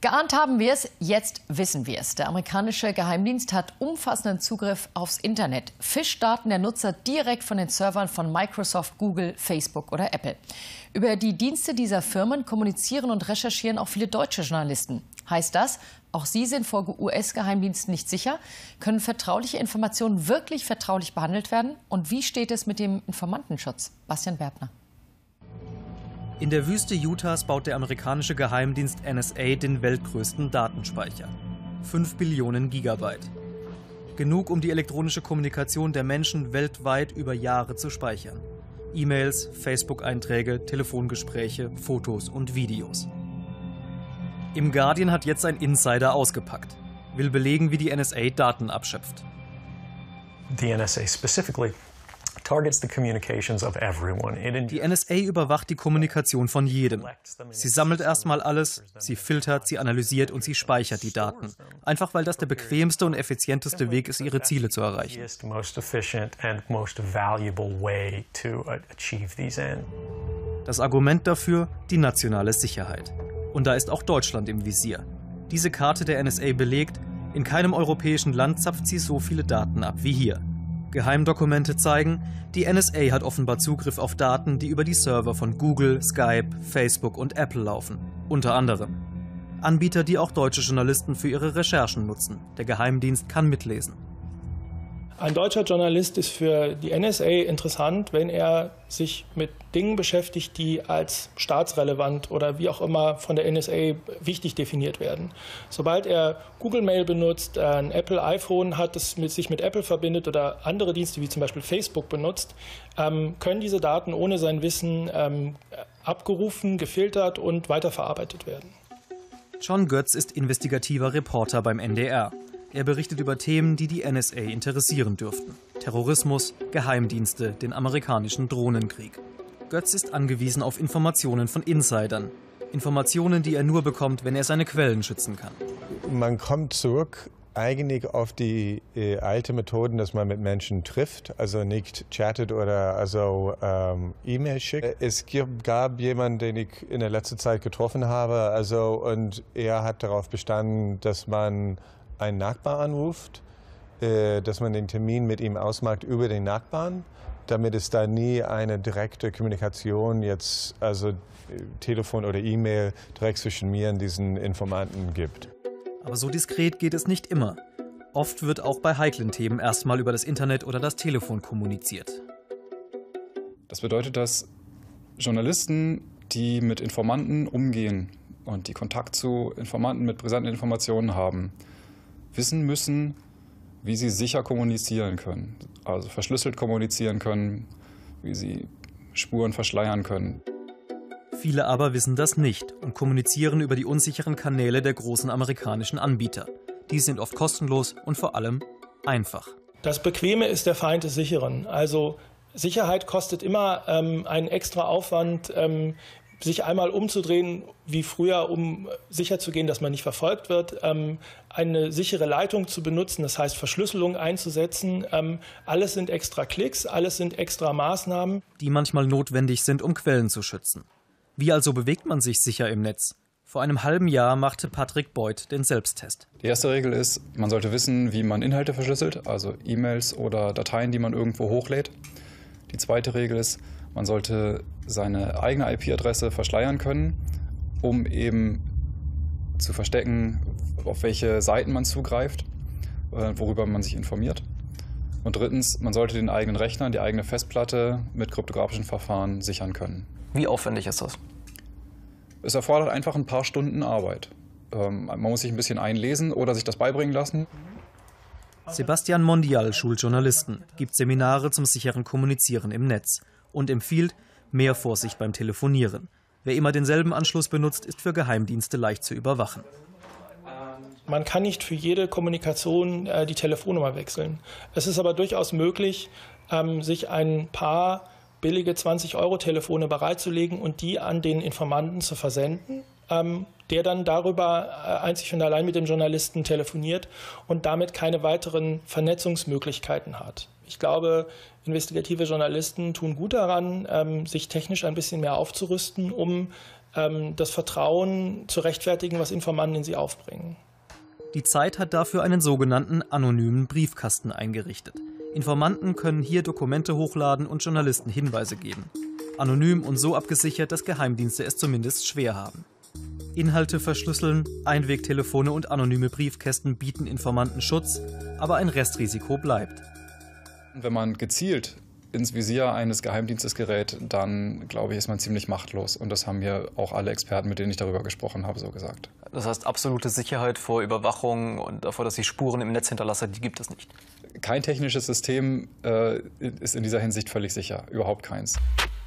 Geahnt haben wir es, jetzt wissen wir es. Der amerikanische Geheimdienst hat umfassenden Zugriff aufs Internet. Fischt Daten der Nutzer direkt von den Servern von Microsoft, Google, Facebook oder Apple. Über die Dienste dieser Firmen kommunizieren und recherchieren auch viele deutsche Journalisten. Heißt das, auch sie sind vor US-Geheimdiensten nicht sicher? Können vertrauliche Informationen wirklich vertraulich behandelt werden? Und wie steht es mit dem Informantenschutz? Bastian Berbner. In der Wüste Utahs baut der amerikanische Geheimdienst NSA den weltgrößten Datenspeicher. 5 Billionen Gigabyte. Genug, um die elektronische Kommunikation der Menschen weltweit über Jahre zu speichern. E-Mails, Facebook-Einträge, Telefongespräche, Fotos und Videos. Im Guardian hat jetzt ein Insider ausgepackt. Will belegen, wie die NSA Daten abschöpft. The NSA specifically targets the communications of everyone. Die NSA überwacht die Kommunikation von jedem. Sie sammelt erstmal alles, sie filtert, sie analysiert und sie speichert die Daten. Einfach weil das der bequemste und effizienteste Weg ist, ihre Ziele zu erreichen. Das Argument dafür: die nationale Sicherheit. Und da ist auch Deutschland im Visier. Diese Karte der NSA belegt, in keinem europäischen Land zapft sie so viele Daten ab wie hier. Geheimdokumente zeigen, die NSA hat offenbar Zugriff auf Daten, die über die Server von Google, Skype, Facebook und Apple laufen. Unter anderem. Anbieter, die auch deutsche Journalisten für ihre Recherchen nutzen. Der Geheimdienst kann mitlesen. Ein deutscher Journalist ist für die NSA interessant, wenn er sich mit Dingen beschäftigt, die als staatsrelevant oder wie auch immer von der NSA wichtig definiert werden. Sobald er Google Mail benutzt, ein Apple iPhone hat, das sich mit Apple verbindet oder andere Dienste wie zum Beispiel Facebook benutzt, können diese Daten ohne sein Wissen abgerufen, gefiltert und weiterverarbeitet werden. John Götz ist investigativer Reporter beim NDR. Er berichtet über Themen, die die NSA interessieren dürften. Terrorismus, Geheimdienste, den amerikanischen Drohnenkrieg. Götz ist angewiesen auf Informationen von Insidern. Informationen, die er nur bekommt, wenn er seine Quellen schützen kann. Man kommt zurück eigentlich auf die alten Methoden, dass man mit Menschen trifft, also nicht chattet oder E-Mail schickt. Es gab jemanden, den ich in der letzten Zeit getroffen habe, und er hat darauf bestanden, dass man einen Nachbar anruft, dass man den Termin mit ihm ausmacht über den Nachbarn, damit es da nie eine direkte Kommunikation, Telefon oder E-Mail, direkt zwischen mir und diesen Informanten gibt. Aber so diskret geht es nicht immer. Oft wird auch bei heiklen Themen erstmal über das Internet oder das Telefon kommuniziert. Das bedeutet, dass Journalisten, die mit Informanten umgehen und die Kontakt zu Informanten mit brisanten Informationen haben, wissen müssen, wie sie sicher kommunizieren können, also verschlüsselt kommunizieren können, wie sie Spuren verschleiern können. Viele aber wissen das nicht und kommunizieren über die unsicheren Kanäle der großen amerikanischen Anbieter. Die sind oft kostenlos und vor allem einfach. Das Bequeme ist der Feind des Sicheren. Also Sicherheit kostet immer einen extra Aufwand, sich einmal umzudrehen wie früher, um sicherzugehen, dass man nicht verfolgt wird, eine sichere Leitung zu benutzen, das heißt Verschlüsselung einzusetzen. Alles sind extra Klicks, alles sind extra Maßnahmen, die manchmal notwendig sind, um Quellen zu schützen. Wie also bewegt man sich sicher im Netz? Vor einem halben Jahr machte Patrick Beuth den Selbsttest. Die erste Regel ist, man sollte wissen, wie man Inhalte verschlüsselt, also E-Mails oder Dateien, die man irgendwo hochlädt. Die zweite Regel ist, man sollte seine eigene IP-Adresse verschleiern können, um eben zu verstecken, auf welche Seiten man zugreift, worüber man sich informiert. Und drittens, man sollte den eigenen Rechner, die eigene Festplatte mit kryptografischen Verfahren sichern können. Wie aufwendig ist das? Es erfordert einfach ein paar Stunden Arbeit. Man muss sich ein bisschen einlesen oder sich das beibringen lassen. Sebastian Mondial schult Journalisten, gibt Seminare zum sicheren Kommunizieren im Netz und empfiehlt mehr Vorsicht beim Telefonieren. Wer immer denselben Anschluss benutzt, ist für Geheimdienste leicht zu überwachen. Man kann nicht für jede Kommunikation die Telefonnummer wechseln. Es ist aber durchaus möglich, sich ein paar billige 20-Euro-Telefone bereitzulegen und die an den Informanten zu versenden, der dann darüber einzig und allein mit dem Journalisten telefoniert und damit keine weiteren Vernetzungsmöglichkeiten hat. Ich glaube, investigative Journalisten tun gut daran, sich technisch ein bisschen mehr aufzurüsten, um das Vertrauen zu rechtfertigen, was Informanten in sie aufbringen. Die Zeit hat dafür einen sogenannten anonymen Briefkasten eingerichtet. Informanten können hier Dokumente hochladen und Journalisten Hinweise geben. Anonym und so abgesichert, dass Geheimdienste es zumindest schwer haben. Inhalte verschlüsseln, Einwegtelefone und anonyme Briefkästen bieten Informanten Schutz, aber ein Restrisiko bleibt. Wenn man gezielt ins Visier eines Geheimdienstes gerät, dann, glaube ich, ist man ziemlich machtlos. Und das haben mir auch alle Experten, mit denen ich darüber gesprochen habe, so gesagt. Das heißt, absolute Sicherheit vor Überwachung und davor, dass ich Spuren im Netz hinterlasse, die gibt es nicht. Kein technisches System ist in dieser Hinsicht völlig sicher. Überhaupt keins.